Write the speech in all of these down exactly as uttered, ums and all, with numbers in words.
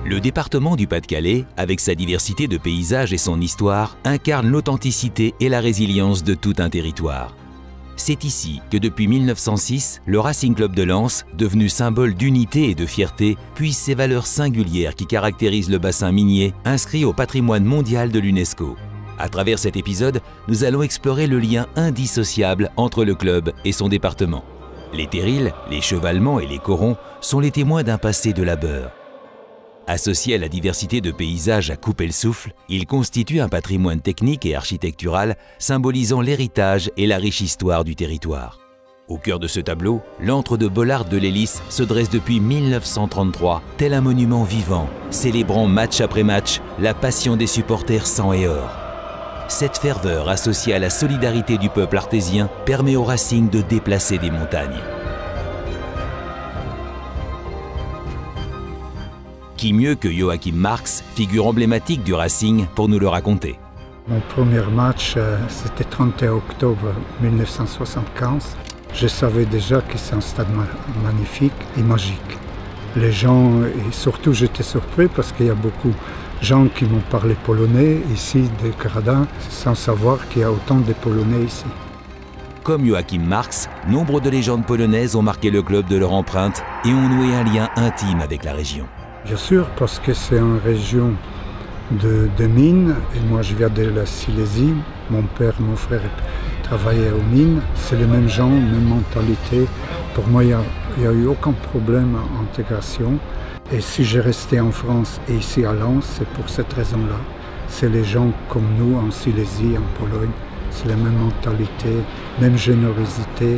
Le département du Pas-de-Calais, avec sa diversité de paysages et son histoire, incarne l'authenticité et la résilience de tout un territoire. C'est ici que depuis mille neuf cent six, le Racing Club de Lens, devenu symbole d'unité et de fierté, puise ces valeurs singulières qui caractérisent le bassin minier, inscrit au patrimoine mondial de l'UNESCO. À travers cet épisode, nous allons explorer le lien indissociable entre le club et son département. Les terrils, les chevalements et les corons sont les témoins d'un passé de labeur. Associés à la diversité de paysages à couper le souffle, ils constituent un patrimoine technique et architectural symbolisant l'héritage et la riche histoire du territoire. Au cœur de ce tableau, l'antre de Bollard de l'Hélice se dresse depuis mille neuf cent trente-trois, tel un monument vivant, célébrant match après match la passion des supporters sang et or. Cette ferveur associée à la solidarité du peuple artésien permet au Racing de déplacer des montagnes. Qui mieux que Joachim Marx, figure emblématique du Racing, pour nous le raconter. Mon premier match, c'était le trente et un octobre mille neuf cent soixante-quinze. Je savais déjà que c'est un stade magnifique et magique. Les gens, et surtout j'étais surpris parce qu'il y a beaucoup de gens qui m'ont parlé polonais ici, des gradins, sans savoir qu'il y a autant de Polonais ici. Comme Joachim Marx, nombre de légendes polonaises ont marqué le club de leur empreinte et ont noué un lien intime avec la région. Bien sûr, parce que c'est une région de, de mines, et moi je viens de la Silésie, mon père, mon frère travaillaient aux mines, c'est les mêmes gens, même mentalité. Pour moi, il n'y a, a eu aucun problème d'intégration. Et si j'ai resté en France et ici à Lens, c'est pour cette raison-là. C'est les gens comme nous en Silésie, en Pologne, c'est la même mentalité, même générosité.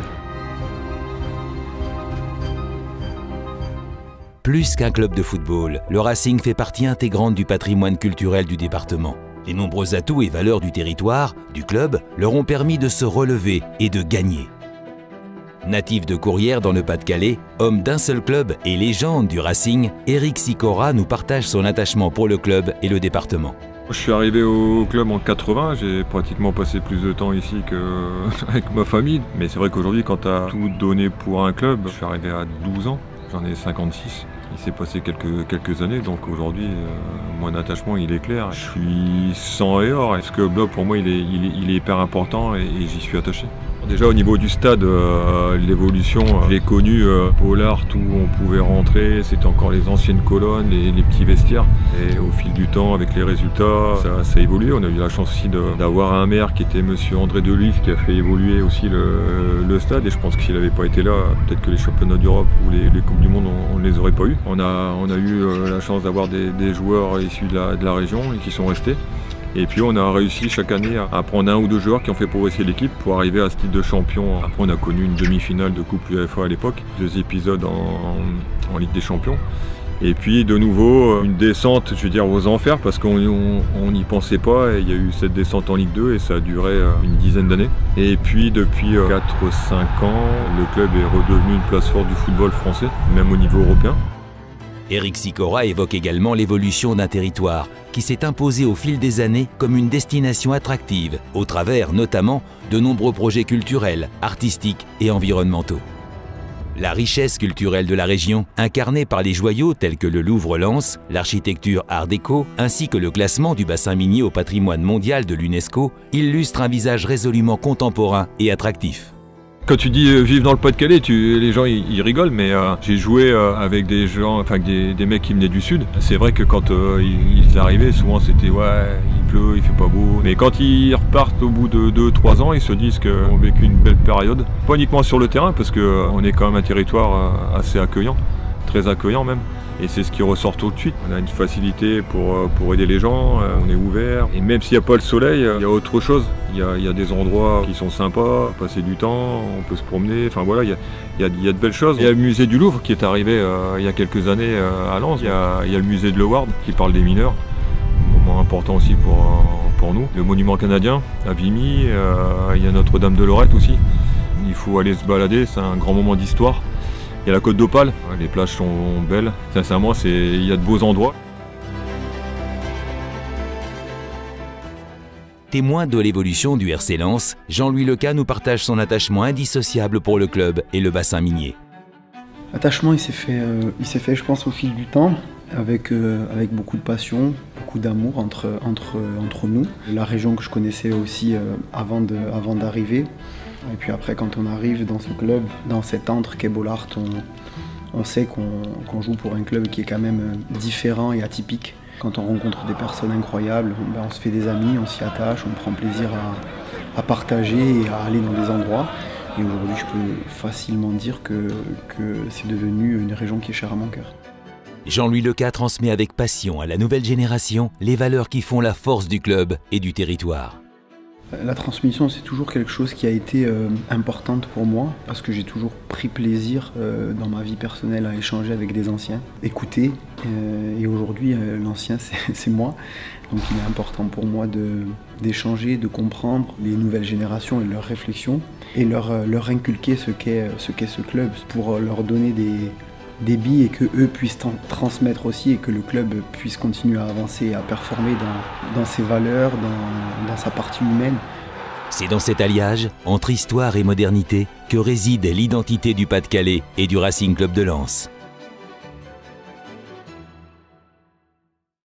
Plus qu'un club de football, le Racing fait partie intégrante du patrimoine culturel du département. Les nombreux atouts et valeurs du territoire, du club, leur ont permis de se relever et de gagner. Natif de Courrières dans le Pas-de-Calais, homme d'un seul club et légende du Racing, Éric Sicora nous partage son attachement pour le club et le département. Je suis arrivé au club en quatre-vingts, j'ai pratiquement passé plus de temps ici qu'avec ma famille. Mais c'est vrai qu'aujourd'hui, quand tu as tout donné pour un club, je suis arrivé à douze ans, j'en ai cinquante-six. Il s'est passé quelques, quelques années, donc aujourd'hui, euh, mon attachement il est clair. Je suis sang et or, et ce club pour moi il est, il est, il est hyper important et, et j'y suis attaché. Déjà au niveau du stade, euh, l'évolution, euh, je l'ai connu euh, Bollard où on pouvait rentrer, c'était encore les anciennes colonnes, les, les petits vestiaires. Et au fil du temps, avec les résultats, ça, ça a évolué. On a eu la chance aussi d'avoir un maire qui était monsieur André Deluise qui a fait évoluer aussi le, le stade. Et je pense que s'il n'avait pas été là, peut-être que les championnats d'Europe ou les, les Coupes du Monde, on ne les aurait pas eu. On a, on a eu euh, la chance d'avoir des, des joueurs issus de la, de la région et qui sont restés. Et puis on a réussi chaque année à prendre un ou deux joueurs qui ont fait progresser l'équipe pour arriver à ce titre de champion. Après on a connu une demi-finale de Coupe UEFA à l'époque, deux épisodes en, en, en Ligue des Champions. Et puis de nouveau une descente, je veux dire, aux enfers parce qu'on n'y pensait pas. Et il y a eu cette descente en Ligue deux et ça a duré une dizaine d'années. Et puis depuis quatre cinq ans, le club est redevenu une place forte du football français, même au niveau européen. Éric Sicora évoque également l'évolution d'un territoire qui s'est imposé au fil des années comme une destination attractive, au travers notamment de nombreux projets culturels, artistiques et environnementaux. La richesse culturelle de la région, incarnée par les joyaux tels que le Louvre-Lens, l'architecture art déco, ainsi que le classement du bassin minier au patrimoine mondial de l'UNESCO, illustre un visage résolument contemporain et attractif. Quand tu dis euh, vivre dans le Pas-de-Calais, les gens ils, ils rigolent, mais euh, j'ai joué euh, avec des gens, enfin des, des mecs qui venaient du sud. C'est vrai que quand euh, ils, ils arrivaient, souvent c'était ouais, il pleut, il fait pas beau. Mais quand ils repartent au bout de deux trois ans, ils se disent qu'on a vécu une belle période. Pas uniquement sur le terrain, parce qu'on euh, est quand même un territoire euh, assez accueillant, très accueillant même. Et c'est ce qui ressort tout de suite. On a une facilité pour, pour aider les gens, on est ouvert. Et même s'il n'y a pas le soleil, il y a autre chose. Il y a, il y a des endroits qui sont sympas, passer du temps, on peut se promener. Enfin voilà, il y a, il y a, il y a de belles choses. Il y a le musée du Louvre qui est arrivé euh, il y a quelques années euh, à Lens. Il y, a, il y a le musée de Leward qui parle des mineurs. Un moment important aussi pour, pour nous. Le monument canadien à Vimy, euh, il y a Notre-Dame de Lorette aussi. Il faut aller se balader, c'est un grand moment d'histoire. Il y a la Côte d'Opale, les plages sont belles. Sincèrement, il y a de beaux endroits. Témoin de l'évolution du R C Lens, Jean-Louis Leca nous partage son attachement indissociable pour le club et le bassin minier. L'attachement, il s'est fait, euh, il s'est fait, je pense, au fil du temps. avec, euh, avec beaucoup de passion, beaucoup d'amour entre, entre, entre nous. La région que je connaissais aussi euh, avant de, avant d'arriver. Et puis après, quand on arrive dans ce club, dans cet antre qu'est Bollaert, on, on sait qu'on qu'on joue pour un club qui est quand même différent et atypique. Quand on rencontre des personnes incroyables, ben on se fait des amis, on s'y attache, on prend plaisir à, à partager et à aller dans des endroits. Et aujourd'hui, je peux facilement dire que, que c'est devenu une région qui est chère à mon cœur. Jean-Louis Leca transmet avec passion à la nouvelle génération les valeurs qui font la force du club et du territoire. La transmission, c'est toujours quelque chose qui a été euh, importante pour moi parce que j'ai toujours pris plaisir euh, dans ma vie personnelle à échanger avec des anciens, écouter. Euh, et aujourd'hui, euh, l'ancien, c'est moi. Donc il est important pour moi d'échanger, de, de comprendre les nouvelles générations et leurs réflexions et leur, leur inculquer ce qu'est ce qu'est ce club pour leur donner des, des billes et qu'eux puissent transmettre aussi et que le club puisse continuer à avancer et à performer dans, dans ses valeurs, dans, dans sa partie humaine. C'est dans cet alliage, entre histoire et modernité, que réside l'identité du Pas-de-Calais et du Racing Club de Lens.